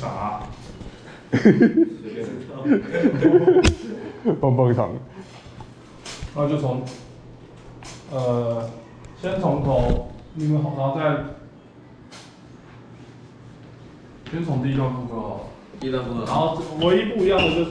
啥？ 棒棒糖。 然后就从，先从头，然后再，先从第一段副歌好了。 第一段副歌。 然后唯一不一样的就是